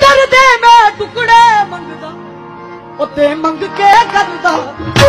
डरदे मैं टुकड़े मंगदा ओ ते मंग के करदा